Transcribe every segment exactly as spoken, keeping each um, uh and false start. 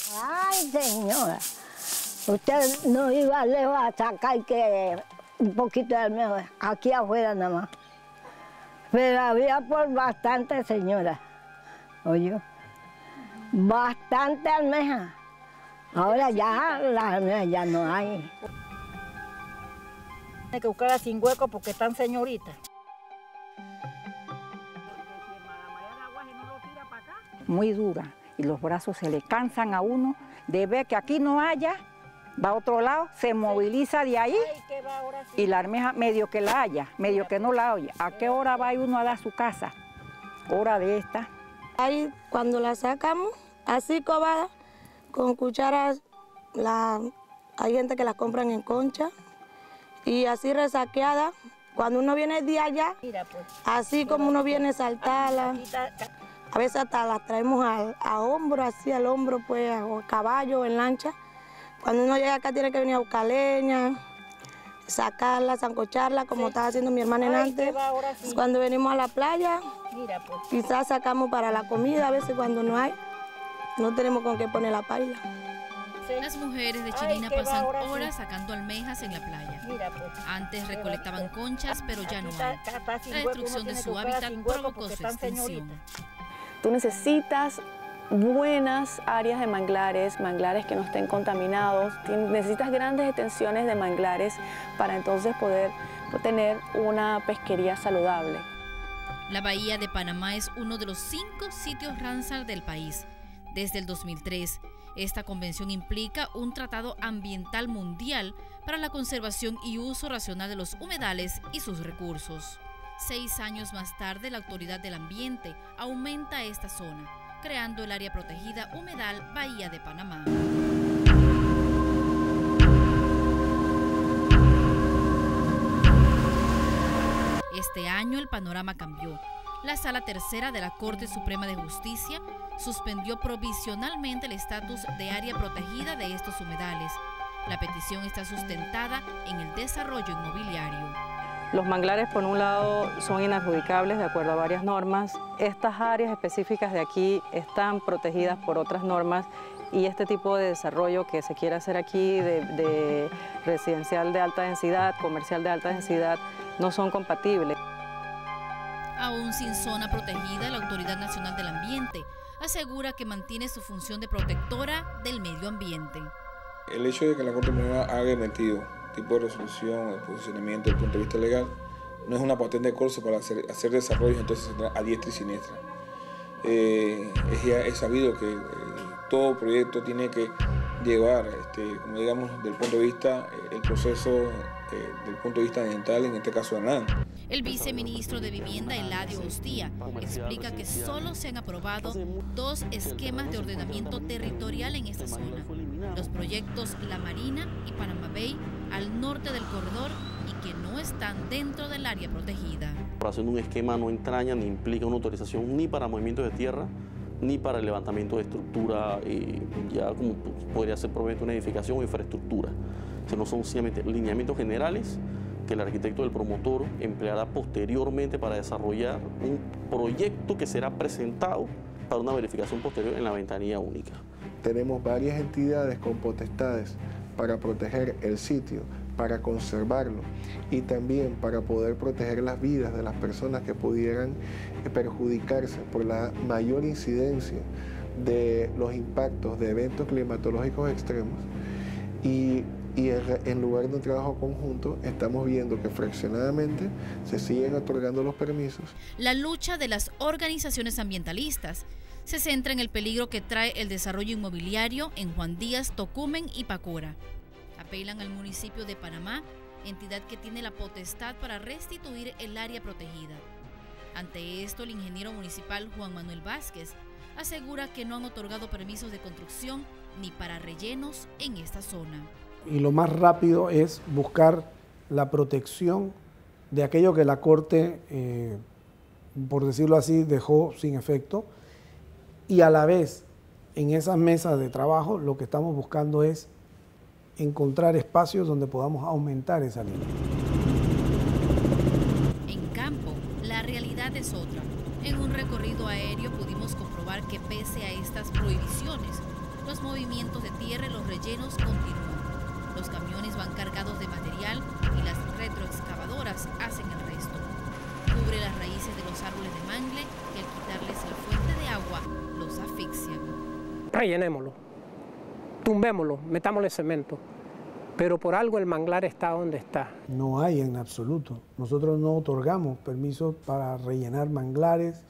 Ay, señora, usted no iba lejos a sacar que un poquito de almeja, aquí afuera nada más. Pero había por bastante, señora. Oye, bastante almeja. Ahora ya las almejas ya no hay. Hay que buscarlas sin hueco porque están señoritas. Muy dura y los brazos se le cansan a uno de ver que aquí no haya, va a otro lado, se moviliza de ahí y la almeja medio que la haya, medio que no la haya. ¿A qué hora va uno a dar su casa? Hora de esta. Ahí cuando la sacamos, así cobada, con cucharas, la, hay gente que las compran en concha y así resaqueada. Cuando uno viene de allá, así como uno viene a saltarla, a veces hasta las traemos a, a hombro, así al hombro, pues, o a caballo, en lancha. Cuando uno llega acá tiene que venir a buscar leña, sacarla, sancocharla, como sí. Estaba haciendo mi hermana en antes. Sí. Cuando venimos a la playa, Mira, pues. quizás sacamos para la comida, a veces cuando no hay, no tenemos con qué poner la paila. Las mujeres de Chirina Ay, pasan horas sí. sacando almejas en la playa. Mira, pues. Antes recolectaban conchas, pero ya no hay. La destrucción de su hábitat provocó su extinción. Tú necesitas buenas áreas de manglares, manglares que no estén contaminados. Necesitas grandes extensiones de manglares para entonces poder tener una pesquería saludable. La Bahía de Panamá es uno de los cinco sitios Ramsar del país. Desde el dos mil tres, esta convención implica un tratado ambiental mundial para la conservación y uso racional de los humedales y sus recursos. Seis años más tarde, la Autoridad del Ambiente aumenta esta zona, creando el área protegida humedal Bahía de Panamá. Este año el panorama cambió. La Sala Tercera de la Corte Suprema de Justicia suspendió provisionalmente el estatus de área protegida de estos humedales. La petición está sustentada en el desarrollo inmobiliario. Los manglares, por un lado, son inadjudicables de acuerdo a varias normas. Estas áreas específicas de aquí están protegidas por otras normas y este tipo de desarrollo que se quiere hacer aquí de, de residencial de alta densidad, comercial de alta densidad, no son compatibles. Aún sin zona protegida, la Autoridad Nacional del Ambiente asegura que mantiene su función de protectora del medio ambiente. El hecho de que la Corte Suprema haya emitido tipo de resolución, el posicionamiento desde el punto de vista legal, no es una patente de corso para hacer, hacer desarrollos entonces a diestra y siniestra. Eh, es, ya, es sabido que eh, todo proyecto tiene que llevar, este, como digamos, del punto de vista, eh, el proceso eh, del punto de vista ambiental, en este caso ANAM. El viceministro de Vivienda, Eladio Hostia, explica que solo se han aprobado dos esquemas de ordenamiento territorial en esta zona. Los proyectos La Marina y Panama Bay al norte del corredor y que no están dentro del área protegida. Haciendo un esquema no entraña ni implica una autorización ni para movimientos de tierra ni para el levantamiento de estructura, eh, ya como podría ser probablemente una edificación o infraestructura. O sea, no son simplemente lineamientos generales que el arquitecto del promotor empleará posteriormente para desarrollar un proyecto que será presentado para una verificación posterior en la ventanilla única. Tenemos varias entidades con potestades para proteger el sitio, para conservarlo y también para poder proteger las vidas de las personas que pudieran perjudicarse por la mayor incidencia de los impactos de eventos climatológicos extremos. Y, y en lugar de un trabajo conjunto, estamos viendo que fraccionadamente se siguen otorgando los permisos. La lucha de las organizaciones ambientalistas se centra en el peligro que trae el desarrollo inmobiliario en Juan Díaz, Tocumen y Pacora. Apelan al municipio de Panamá, entidad que tiene la potestad para restituir el área protegida. Ante esto, el ingeniero municipal Juan Manuel Vázquez asegura que no han otorgado permisos de construcción ni para rellenos en esta zona. Y lo más rápido es buscar la protección de aquello que la Corte, eh, por decirlo así, dejó sin efecto. Y a la vez, en esas mesas de trabajo, lo que estamos buscando es encontrar espacios donde podamos aumentar esa línea. En campo, la realidad es otra. En un recorrido aéreo pudimos comprobar que pese a estas prohibiciones, los movimientos de tierra y los rellenos continúan. Los camiones van cargados de material y las retroexcavadoras hacen el resto. Cubre las raíces de los árboles de mangle y al quitarles la fuente de agua, los asfixian. Rellenémoslo, tumbémoslo, metámosle cemento. Pero por algo el manglar está donde está. No hay en absoluto. Nosotros no otorgamos permisos para rellenar manglares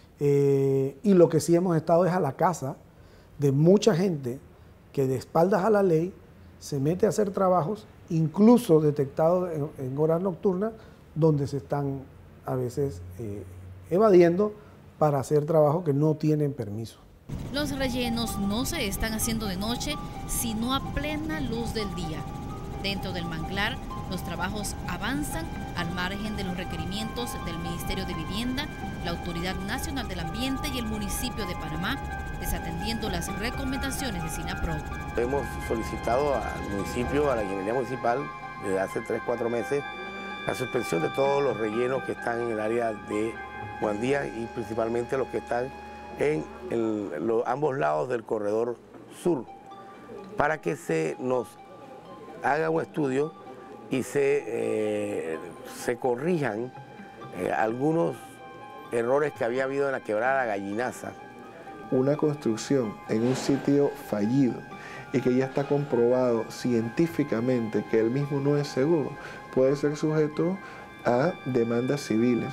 eh, y lo que sí hemos estado es a la casa de mucha gente que de espaldas a la ley se mete a hacer trabajos, incluso detectados en, en horas nocturnas, donde se están a veces eh, evadiendo para hacer trabajos que no tienen permiso. Los rellenos no se están haciendo de noche, sino a plena luz del día. Dentro del manglar, los trabajos avanzan al margen de los requerimientos del Ministerio de Vivienda, la Autoridad Nacional del Ambiente y el municipio de Panamá, desatendiendo las recomendaciones de SINAPROD. Hemos solicitado al municipio, a la ingeniería municipal, desde hace tres, cuatro meses, la suspensión de todos los rellenos que están en el área de Juan Díaz y principalmente los que están en el, los, ambos lados del corredor sur, para que se nos haga un estudio y se, eh, se corrijan eh, algunos errores que había habido en la quebrada Gallinaza. Una construcción en un sitio fallido y que ya está comprobado científicamente que el mismo no es seguro, puede ser sujeto a demandas civiles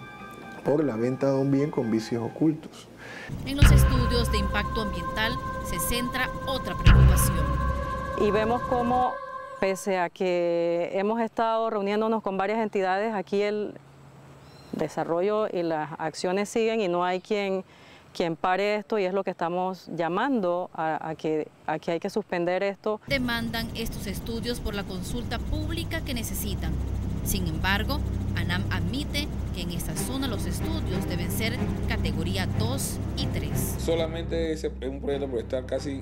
por la venta de un bien con vicios ocultos. En los estudios de impacto ambiental se centra otra preocupación. Y vemos cómo, pese a que hemos estado reuniéndonos con varias entidades, aquí el desarrollo y las acciones siguen y no hay quien, quien pare esto, y es lo que estamos llamando a, a, que, a que hay que suspender esto. Demandan estos estudios por la consulta pública que necesitan. Sin embargo, ANAM admite que en esta zona los estudios deben ser categoría dos y tres. Solamente es un proyecto por estar casi,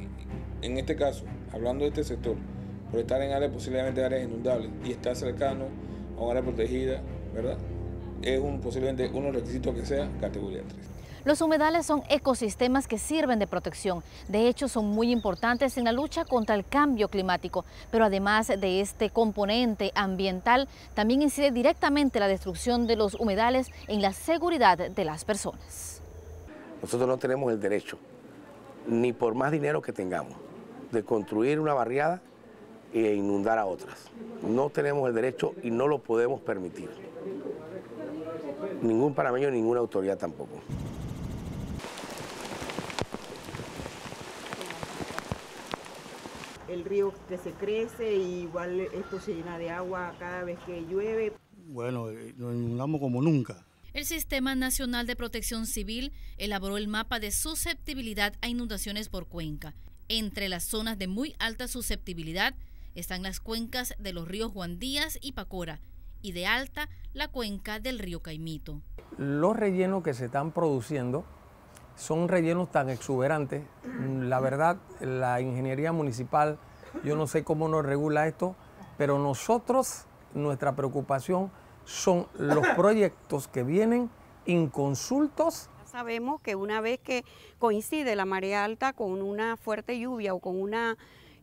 en este caso, hablando de este sector, por estar en áreas posiblemente áreas inundables y estar cercano a un área protegida, ¿verdad? Es un, posiblemente uno de los requisitos que sea categoría tres. Los humedales son ecosistemas que sirven de protección. De hecho, son muy importantes en la lucha contra el cambio climático. Pero además de este componente ambiental, también incide directamente la destrucción de los humedales en la seguridad de las personas. Nosotros no tenemos el derecho, ni por más dinero que tengamos, de construir una barriada e inundar a otras. No tenemos el derecho y no lo podemos permitir. Ningún panameño, ninguna autoridad tampoco. El río que se crece y igual esto se llena de agua cada vez que llueve. Bueno, nos inundamos como nunca. El Sistema Nacional de Protección Civil elaboró el mapa de susceptibilidad a inundaciones por cuenca. Entre las zonas de muy alta susceptibilidad están las cuencas de los ríos Juan Díaz y Pacora, y de alta la cuenca del río Caimito. Los rellenos que se están produciendo son rellenos tan exuberantes. La verdad, la ingeniería municipal, yo no sé cómo nos regula esto, pero nosotros, nuestra preocupación son los proyectos que vienen inconsultos. Sabemos que una vez que coincide la marea alta con una fuerte lluvia o con una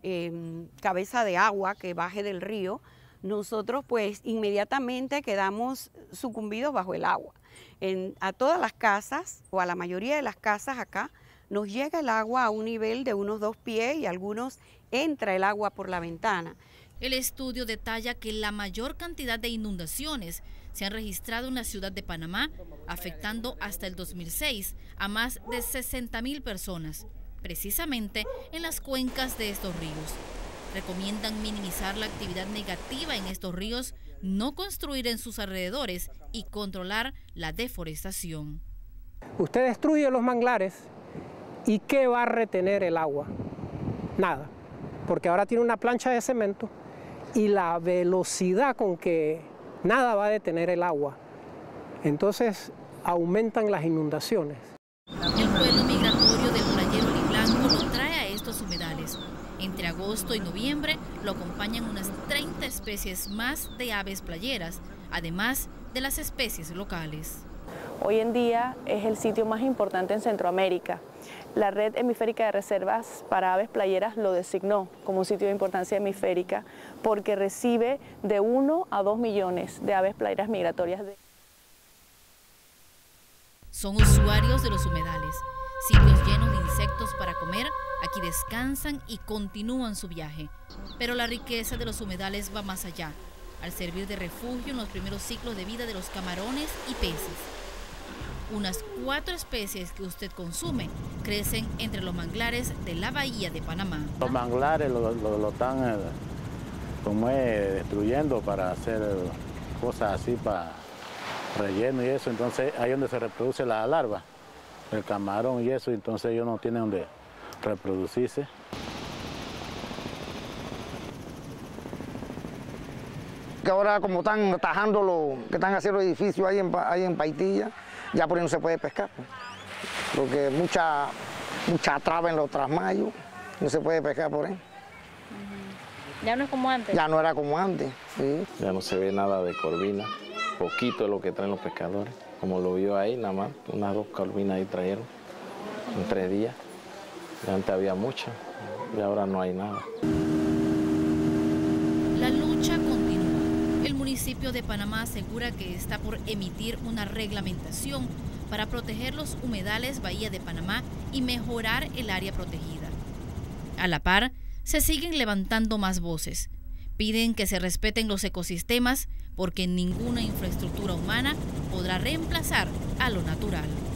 eh, cabeza de agua que baje del río, nosotros pues inmediatamente quedamos sucumbidos bajo el agua. En, a todas las casas, o a la mayoría de las casas acá, nos llega el agua a un nivel de unos dos pies y algunos entra el agua por la ventana. El estudio detalla que la mayor cantidad de inundaciones se han registrado en la ciudad de Panamá, afectando hasta el dos mil seis a más de sesenta mil personas, precisamente en las cuencas de estos ríos. Recomiendan minimizar la actividad negativa en estos ríos, no construir en sus alrededores y controlar la deforestación. Usted destruye los manglares y ¿qué va a retener el agua? Nada, porque ahora tiene una plancha de cemento y la velocidad con que nada va a detener el agua. Entonces aumentan las inundaciones. El vuelo migratorio del playero Liblanco lo trae a estos humedales. Entre agosto y noviembre lo acompañan unas treinta especies más de aves playeras, además de las especies locales. Hoy en día es el sitio más importante en Centroamérica. La Red Hemisférica de Reservas para Aves Playeras lo designó como un sitio de importancia hemisférica porque recibe de uno a dos millones de aves playeras migratorias. De... Son usuarios de los humedales, sitios llenos de insectos para comer. Aquí descansan y continúan su viaje. Pero la riqueza de los humedales va más allá, al servir de refugio en los primeros ciclos de vida de los camarones y peces. Unas cuatro especies que usted consume crecen entre los manglares de la bahía de Panamá. Los manglares lo, lo, lo están eh, como es, destruyendo para hacer eh, cosas así para relleno y eso. Entonces ahí es donde se reproduce la larva, el camarón y eso. Entonces ellos no tienen donde reproducirse. Que ahora como están tajando, lo, que están haciendo edificios ahí en, ahí en Paitilla, ya por ahí no se puede pescar, pues. Porque mucha, mucha traba en los trasmayos, no se puede pescar por ahí. Ya no es como antes. Ya no era como antes, sí. Ya no se ve nada de corvina, poquito es lo que traen los pescadores. Como lo vio ahí, nada más, unas dos corvinas ahí trajeron en tres días. Antes había mucha y ahora no hay nada. La lucha continúa. El municipio de Panamá asegura que está por emitir una reglamentación para proteger los humedales Bahía de Panamá y mejorar el área protegida. A la par, se siguen levantando más voces. Piden que se respeten los ecosistemas porque ninguna infraestructura humana podrá reemplazar a lo natural.